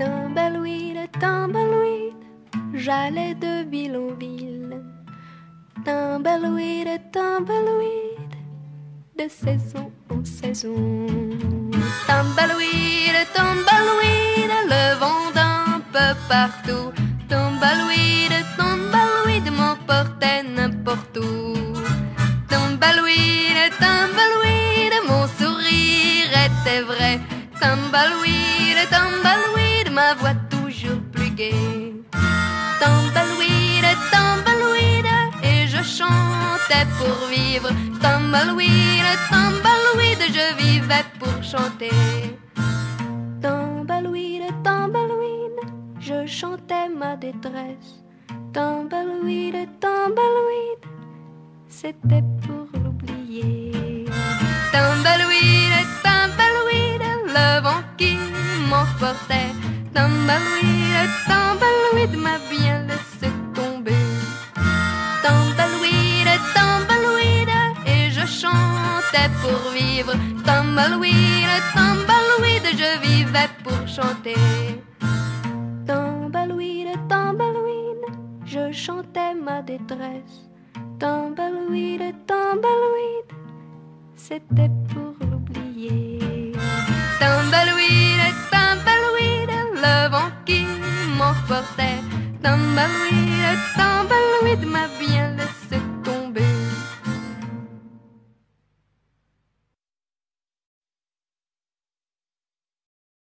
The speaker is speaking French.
Tumbleweed, j'allais de ville en ville. Tumbleweed, de saison en saison. Tumbleweed, le vent d'un peu partout. Tumbleweed, m'emportait n'importe où. Tumbleweed, mon sourire était vrai. Tumbleweed, ma voix toujours plus gaie. Tumbleweed, et je chantais pour vivre. Tumbleweed, je vivais pour chanter. Tumbleweed, je chantais ma détresse. Tumbleweed, c'était pour l'oublier. Tumbleweed, le vent qui m'emportait. Tumbleweed, m'a bien laissé tomber. Tumbleweed, et je chantais pour vivre. Tumbleweed, je vivais pour chanter. Tumbleweed, je chantais ma détresse. Tumbleweed, c'était pour l'oublier. Tumbleweed, le vent qui m'emportait. Tumbleweed, m'a bien